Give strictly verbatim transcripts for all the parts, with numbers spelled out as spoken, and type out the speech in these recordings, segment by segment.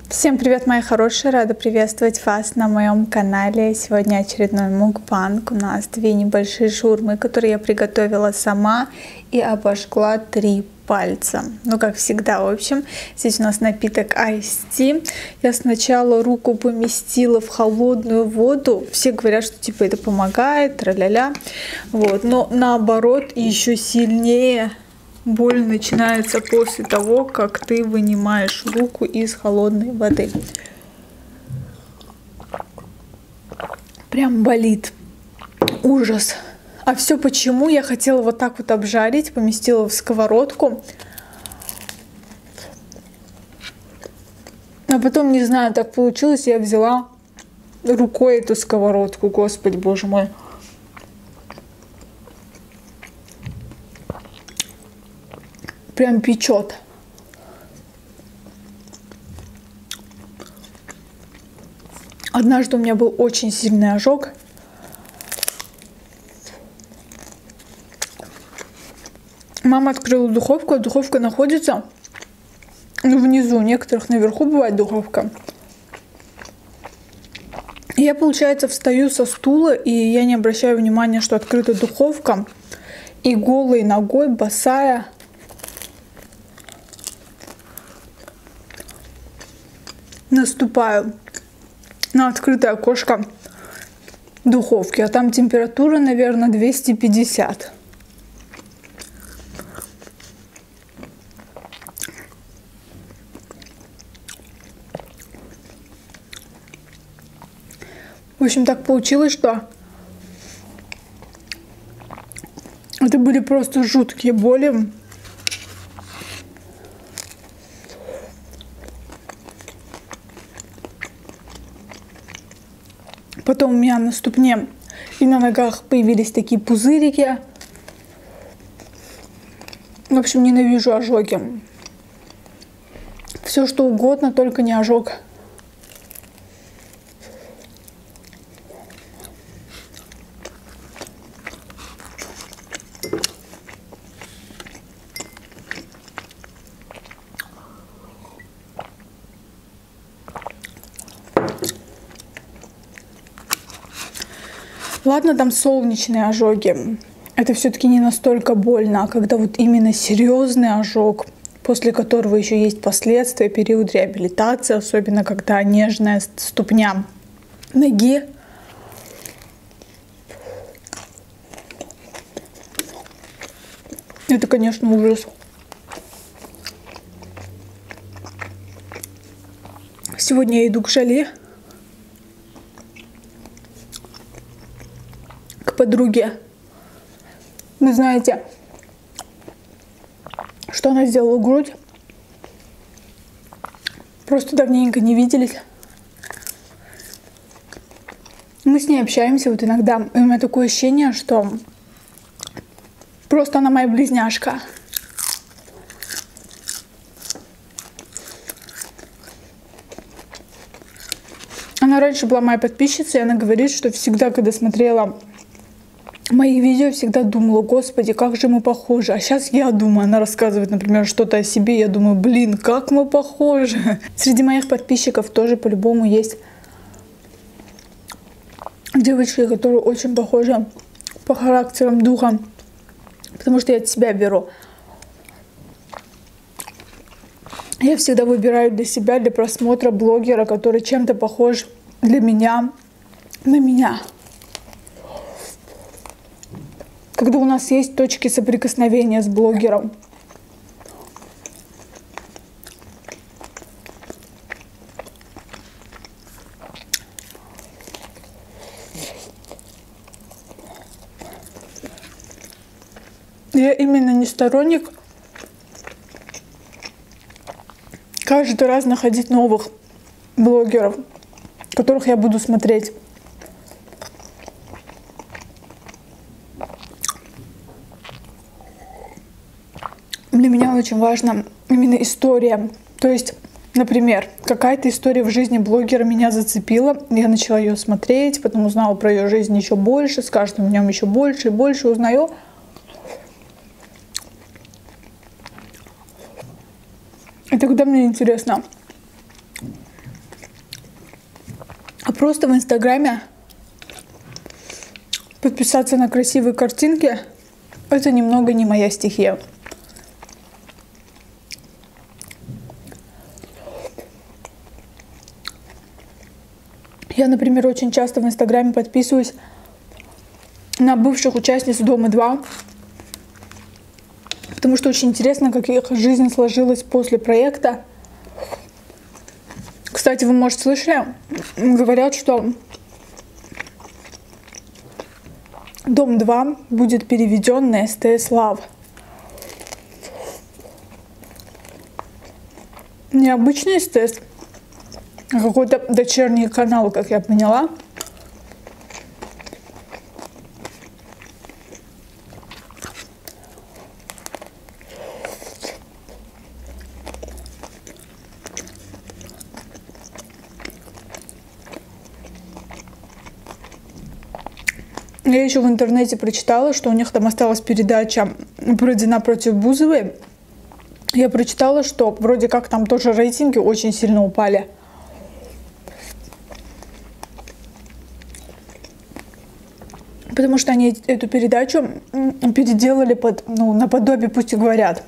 Всем привет, мои хорошие! Рада приветствовать вас на моем канале. Сегодня очередной мукбанг. У нас две небольшие шаурмы, которые я приготовила сама и обожгла три пальца. Ну, как всегда, в общем, здесь у нас напиток Ice Tea. Я сначала руку поместила в холодную воду. Все говорят, что типа это помогает, тра-ля-ля. Вот. Но наоборот, еще сильнее боль начинается после того, как ты вынимаешь руку из холодной воды. Прям болит. Ужас. А все почему? Я хотела вот так вот обжарить, поместила в сковородку. А потом, не знаю, так получилось, я взяла рукой эту сковородку. Господи, боже мой. Прям печет. Однажды у меня был очень сильный ожог. Мама открыла духовку, а духовка находится ну, внизу. У некоторых наверху бывает духовка. Я, получается, встаю со стула, и я не обращаю внимания, что открыта духовка. И голой ногой, босая, наступаю на открытое окошко духовки, а там температура, наверное, двести пятьдесят. В общем, так получилось, что это были просто жуткие боли. Потом у меня на ступне и на ногах появились такие пузырики. В общем, ненавижу ожоги. Все что угодно, только не ожог. Ладно, там солнечные ожоги. Это все-таки не настолько больно, а когда вот именно серьезный ожог, после которого еще есть последствия, период реабилитации, особенно когда нежная ступня ноги. Это, конечно, ужас. Сегодня я иду к Жали, к подруге. Вы знаете, что она сделала грудь? Просто давненько не виделись. Мы с ней общаемся вот иногда. И у меня такое ощущение, что просто она моя близняшка. Она раньше была моей подписчицей, и она говорит, что всегда, когда смотрела мои видео, всегда думала: господи, как же мы похожи. А сейчас я думаю, она рассказывает, например, что-то о себе, я думаю: блин, как мы похожи. Среди моих подписчиков тоже по-любому есть девочки, которые очень похожи по характерам, духам, потому что я от себя беру. Я всегда выбираю для себя, для просмотра блогера, который чем-то похож для меня на меня. Когда у нас есть точки соприкосновения с блогером. Я именно не сторонник каждый раз находить новых блогеров, которых я буду смотреть. Для меня очень важна именно история. То есть, например, какая-то история в жизни блогера меня зацепила. Я начала ее смотреть, потом узнала про ее жизнь еще больше, с каждым днем еще больше и больше узнаю. И тогда мне интересно, Просто в Инстаграме подписаться на красивые картинки — это немного не моя стихия. Я, например, очень часто в Инстаграме подписываюсь на бывших участниц Дома-два, потому что очень интересно, как их жизнь сложилась после проекта. Кстати, вы, может, слышали, говорят, что Дом-два будет переведен на СТС Лав. Необычный СТС, а какой-то дочерний канал, как я поняла. Я еще в интернете прочитала, что у них там осталась передача «Бородина против Бузовой». Я прочитала, что вроде как там тоже рейтинги очень сильно упали. Потому что они эту передачу переделали под, ну, наподобие «Пусть и говорят».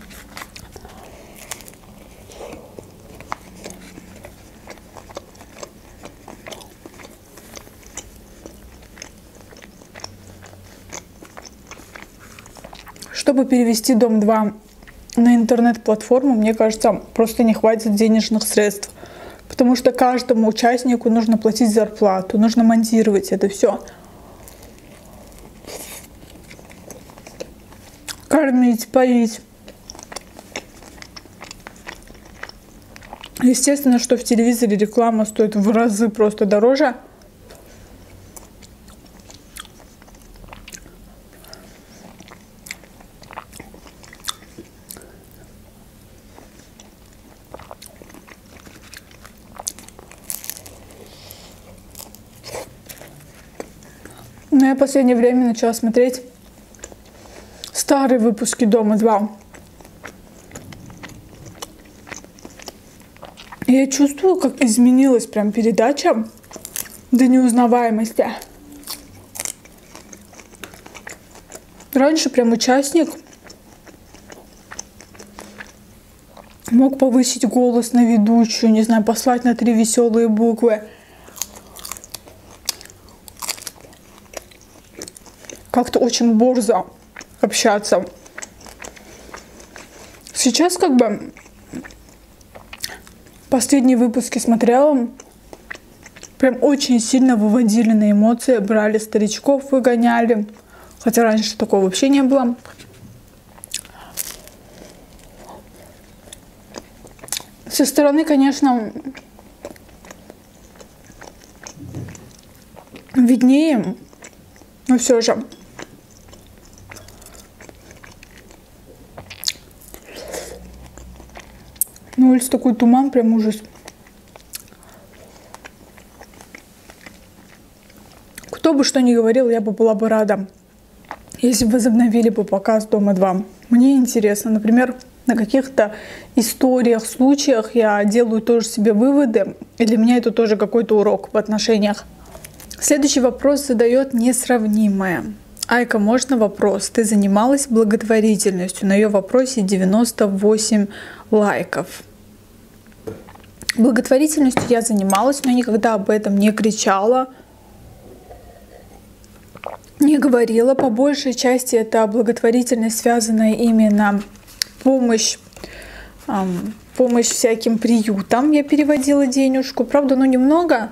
Чтобы перевести Дом-два на интернет-платформу, мне кажется, просто не хватит денежных средств. Потому что каждому участнику нужно платить зарплату, нужно монтировать это все. Кормить, поить. Естественно, что в телевизоре реклама стоит в разы просто дороже. Но я в последнее время начала смотреть старые выпуски Дома-два. И я чувствую, как изменилась прям передача до неузнаваемости. Раньше прям участник мог повысить голос на ведущую, не знаю, послать на три веселые буквы. Как-то очень борзо общаться. Сейчас как бы последние выпуски смотрела, прям очень сильно выводили на эмоции, брали старичков, выгоняли. Хотя раньше такого вообще не было. Со стороны, конечно, виднее, но все же. На улице такой туман, прям ужас. Кто бы что ни говорил, я бы была бы рада, если бы возобновили бы показ Дома-два. Мне интересно, например, на каких-то историях, случаях я делаю тоже себе выводы, и для меня это тоже какой-то урок в отношениях. Следующий вопрос задает несравнимая. Айка, можно вопрос? Ты занималась благотворительностью? На ее вопросе девяносто восемь лайков. Благотворительностью я занималась, но никогда об этом не кричала, не говорила. По большей части это благотворительность, связанная именно помощь, эм, помощь всяким приютам. Я переводила денежку, правда, ну немного.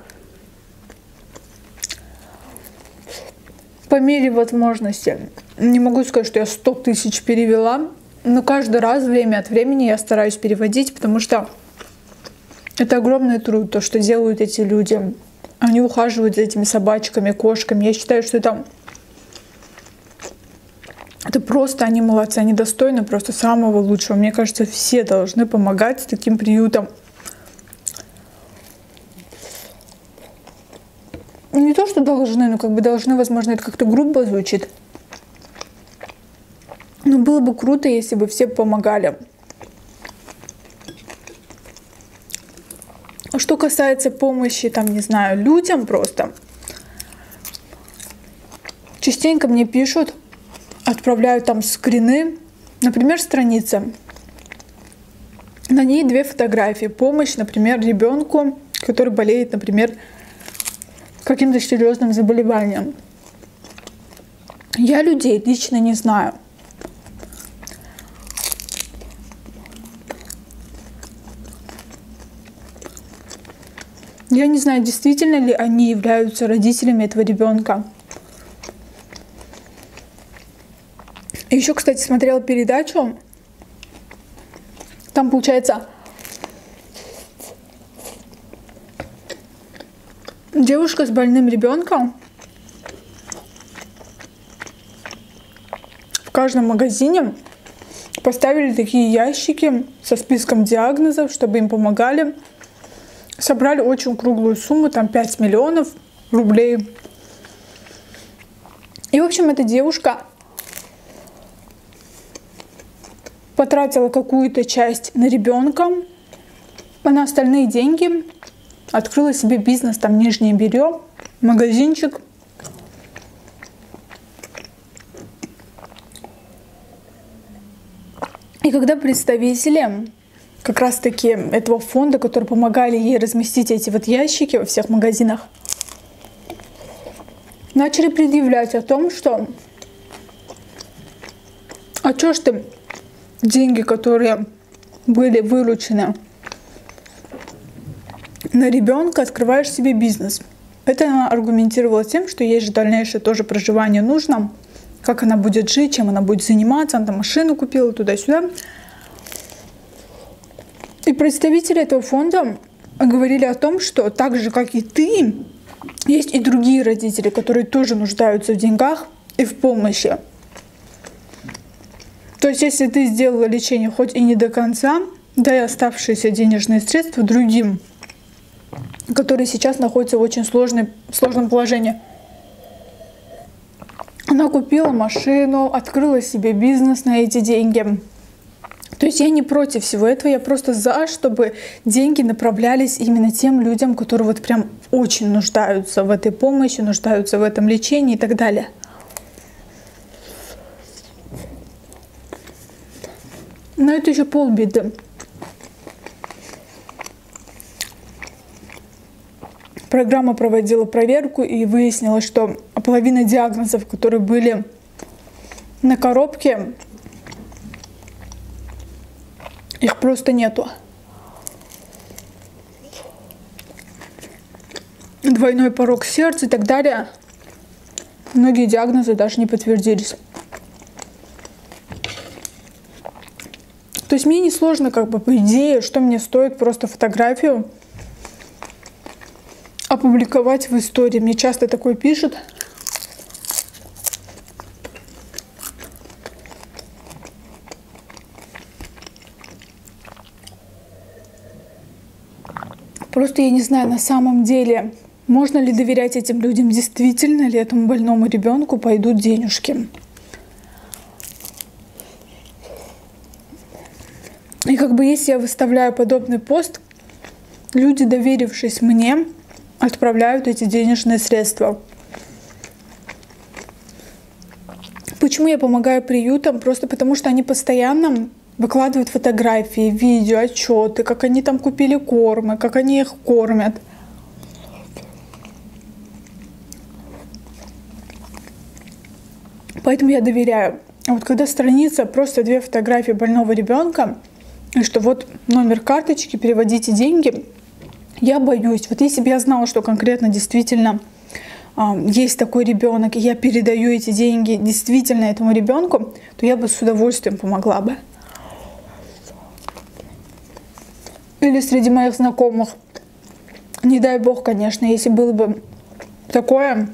По мере возможности. Не могу сказать, что я сто тысяч перевела, но каждый раз, время от времени, я стараюсь переводить, потому что это огромный труд, то, что делают эти люди. Они ухаживают за этими собачками, кошками. Я считаю, что это, это просто они молодцы, они достойны просто самого лучшего. Мне кажется, все должны помогать таким приютам. Не то, что должны, но как бы должны, возможно, это как-то грубо звучит. Но было бы круто, если бы все помогали. что касается помощи, там, не знаю, людям просто, частенько мне пишут, отправляют там скрины, например, страница. На ней две фотографии. Помощь, например, ребенку, который болеет, например, каким-то серьезным заболеванием. Я людей лично не знаю. Я не знаю, действительно ли они являются родителями этого ребенка. Еще, кстати, смотрела передачу. Там, получается, девушка с больным ребенком в каждом магазине поставили такие ящики со списком диагнозов, чтобы им помогали. Собрали очень круглую сумму, там пять миллионов рублей. И, в общем, эта девушка потратила какую-то часть на ребенка, а на остальные деньги открыла себе бизнес, там нижнее белье, магазинчик. И когда представители как раз-таки этого фонда, которые помогали ей разместить эти вот ящики во всех магазинах, начали предъявлять о том, что а чё ж ты деньги, которые были выручены на ребенка, открываешь себе бизнес. Это она аргументировала тем, что ей же дальнейшее тоже проживание нужно, как она будет жить, чем она будет заниматься, она там машину купила туда-сюда. И представители этого фонда говорили о том, что так же, как и ты, есть и другие родители, которые тоже нуждаются в деньгах и в помощи. То есть, если ты сделала лечение хоть и не до конца, дай оставшиеся денежные средства другим, которые сейчас находятся в очень сложной, сложном положении. Она купила машину, открыла себе бизнес на эти деньги. То есть я не против всего этого, я просто за, чтобы деньги направлялись именно тем людям, которые вот прям очень нуждаются в этой помощи, нуждаются в этом лечении и так далее. Но это еще полбеды. Программа проводила проверку и выяснилось, что половина диагнозов, которые были на коробке, их просто нету. Двойной порог сердца и так далее. Многие диагнозы даже не подтвердились. То есть мне не сложно, как бы, по идее, что мне стоит просто фотографию опубликовать в истории. Мне часто такое пишут. Просто я не знаю, на самом деле, можно ли доверять этим людям, действительно ли этому больному ребенку пойдут денежки. И как бы если я выставляю подобный пост, люди, доверившись мне, отправляют эти денежные средства. Почему я помогаю приютам? Просто потому, что они постоянно выкладывают фотографии, видео, отчеты, как они там купили кормы, как они их кормят. Поэтому я доверяю. А вот когда страница просто две фотографии больного ребенка, и что вот номер карточки, переводите деньги, я боюсь. Вот если бы я знала, что конкретно действительно э, есть такой ребенок, и я передаю эти деньги действительно этому ребенку, то я бы с удовольствием помогла бы. Или среди моих знакомых. Не дай бог, конечно, если было бы такое,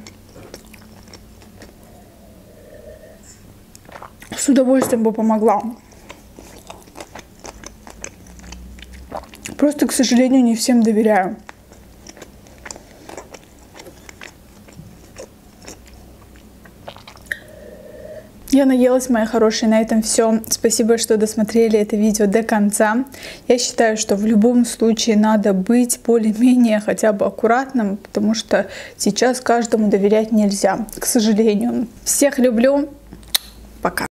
с удовольствием бы помогла. Просто, к сожалению, не всем доверяю. Я наелась, мои хорошие, на этом все. Спасибо, что досмотрели это видео до конца. Я считаю, что в любом случае надо быть более-менее хотя бы аккуратным, потому что сейчас каждому доверять нельзя, к сожалению. Всех люблю. Пока.